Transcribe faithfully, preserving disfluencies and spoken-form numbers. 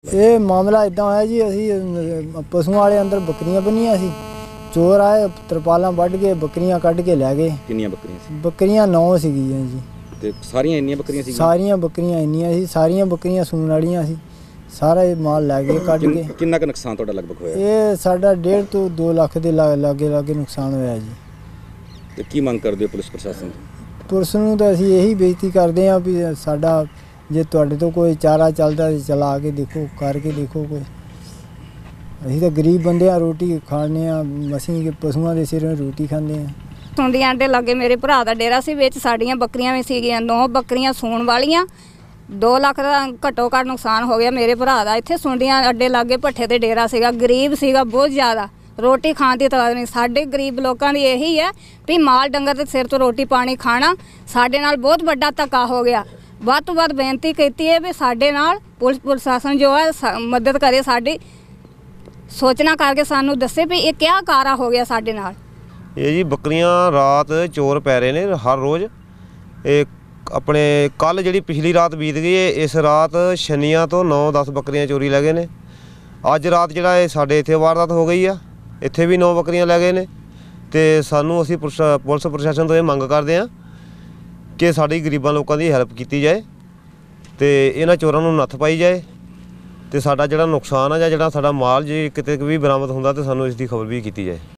ਇਹ ਮਾਮਲਾ ਇਦਾਂ ਹੋਇਆ ਜੀ, ਅਸੀਂ ਪਸ਼ੂਆਂ ਵਾਲੇ ਅੰਦਰ ਬੱਕਰੀਆਂ ਬੰਨੀਆਂ ਸੀ। ਚੋਰ ਆਏ, ਤਰਪਾਲਾਂ ਵੱਢ ਕੇ ਬੱਕਰੀਆਂ ਕੱਢ ਕੇ ਲੈ ਗਏ। ਕਿੰਨੀਆਂ ਬੱਕਰੀਆਂ ਸੀ? ਬੱਕਰੀਆਂ ਨੌ ਸੀਗੀਆਂ ਜੀ। ਤੇ ਸਾਰੀਆਂ ਇੰਨੀਆਂ ਬੱਕਰੀਆਂ ਸੀ? ਸਾਰੀਆਂ ਬੱਕਰੀਆਂ ਇੰਨੀਆਂ ਸੀ, ਸਾਰੀਆਂ ਬੱਕਰੀਆਂ ਸੂਣ ਵਾਲੀਆਂ ਸੀ। ਸਾਰਾ ਇਹ ਮਾਲ ਲੈ ਗਏ ਕੱਢ ਕੇ। ਕਿੰਨਾ ਕੁ ਨੁਕਸਾਨ ਤੁਹਾਡਾ ਲਗਭਗ ਹੋਇਆ? ਇਹ ਸਾਡਾ ਡੇਢ ਤੋਂ ਦੋ ਲੱਖ ਦੇ ਲਾਗੇ ਲਾਗੇ ਨੁਕਸਾਨ ਹੋਇਆ ਜੀ। ਤੇ ਕੀ ਮੰਗ ਕਰਦੇ ਹੋ ਪੁਲਿਸ ਪ੍ਰਸ਼ਾਸਨ ਤੋਂ? ਪੁਲਿਸ ਨੂੰ ਤਾਂ ਅਸੀਂ ਇਹੀ ਬੇਨਤੀ ਕਰਦੇ ਹਾਂ ਵੀ ਸਾਡਾ ਜੇ ਤੁਹਾਡੇ ਤੋਂ ਕੋਈ ਚਾਰਾ ਚੱਲਦਾ ਚਲਾ ਕੇ ਦੇਖੋ, ਕਰਕੇ ਦੇਖੋ ਕੋਈ। ਅਸੀਂ ਤਾਂ ਗਰੀਬ ਬੰਦੇ ਆ, ਰੋਟੀ ਖਾਣੇ ਆ, ਅਸੀਂ ਪਸ਼ੂਆਂ ਦੇ ਸਿਰੋਂ ਰੋਟੀ ਖਾਂਦੇ ਆ। ਸੁੰਡੀਆਂ ਅੱਡੇ ਲਾਗੇ ਮੇਰੇ ਭਰਾ ਦਾ ਡੇਰਾ ਸੀ, ਵਿੱਚ ਸਾਡੀਆਂ ਬੱਕਰੀਆਂ ਵੀ ਸੀਗੀਆਂ, ਨੌ ਬੱਕਰੀਆਂ ਸੂਣ ਵਾਲੀਆਂ। ਦੋ ਲੱਖ ਦਾ ਘੱਟੋ ਘੱਟ ਨੁਕਸਾਨ ਹੋ ਗਿਆ ਮੇਰੇ ਭਰਾ ਦਾ। ਇੱਥੇ ਸੁੰਡੀਆਂ ਅੱਡੇ ਲਾਗੇ ਭੱਠੇ ਤੇ ਡੇਰਾ ਸੀਗਾ, ਗਰੀਬ ਸੀਗਾ ਬਹੁਤ ਜ਼ਿਆਦਾ, ਰੋਟੀ ਖਾਣ ਦੀ ਤਾਂ ਨਹੀਂ। ਸਾਡੇ ਗਰੀਬ ਲੋਕਾਂ ਦੀ ਇਹੀ ਹੈ ਵੀ ਮਾਲ ਡੰਗਰ ਦੇ ਸਿਰ ਤੋਂ ਰੋਟੀ ਪਾਣੀ ਖਾਣਾ। ਸਾਡੇ ਨਾਲ ਬਹੁਤ ਵੱਡਾ ਧੱਕਾ ਹੋ ਗਿਆ। ਵੱਧ ਤੋਂ ਵੱਧ ਬੇਨਤੀ ਕੀਤੀ ਹੈ ਵੀ ਸਾਡੇ ਨਾਲ ਪੁਲਿਸ ਪ੍ਰਸ਼ਾਸਨ ਜੋ ਹੈ ਮਦਦ ਕਰੇ, ਸਾਡੀ ਸੋਚਣਾ ਕਰਕੇ ਸਾਨੂੰ ਦੱਸੇ ਵੀ ਇਹ ਕਿਆ ਕਾਰਾ ਹੋ ਗਿਆ ਸਾਡੇ ਨਾਲ। ਇਹ ਜੀ ਬੱਕਰੀਆਂ ਰਾਤ ਚੋਰ ਪੈ ਰਹੇ ਨੇ ਹਰ ਰੋਜ਼। ਇਹ ਆਪਣੇ ਕੱਲ ਜਿਹੜੀ ਪਿਛਲੀ ਰਾਤ ਬੀਤ ਗਈ ਹੈ, ਇਸ ਰਾਤ ਸ਼ਨੀਆਂ ਤੋਂ ਨੌ ਦਸ ਬੱਕਰੀਆਂ ਚੋਰੀ ਲੈ ਗਏ ਨੇ। ਅੱਜ ਰਾਤ ਜਿਹੜਾ ਇਹ ਸਾਡੇ ਇੱਥੇ ਵਾਰਦਾਤ ਹੋ ਗਈ ਆ, ਇੱਥੇ ਵੀ ਨੌ ਬੱਕਰੀਆਂ ਲੈ ਗਏ ਨੇ। ਤੇ ਸਾਨੂੰ ਅਸੀਂ ਪੁਲਿਸ ਪ੍ਰਸ਼ਾਸਨ ਤੋਂ ਇਹ ਮੰਗ ਕਰਦੇ ਹਾਂ ਕਿ ਸਾਡੀ ਗਰੀਬਾਂ ਲੋਕਾਂ ਦੀ ਹੈਲਪ ਕੀਤੀ ਜਾਏ ਤੇ ਇਹਨਾਂ ਚੋਰਾਂ ਨੂੰ ਨੱਥ ਪਾਈ ਜਾਏ। ਤੇ ਸਾਡਾ ਜਿਹੜਾ ਨੁਕਸਾਨ ਆ ਜਾਂ ਜਿਹੜਾ ਸਾਡਾ ਮਾਲ ਜੇ ਕਿਤੇ ਵੀ ਬਰਾਮਦ ਹੁੰਦਾ ਤੇ ਸਾਨੂੰ ਇਸ ਦੀ ਖਬਰ ਵੀ ਕੀਤੀ ਜਾਏ।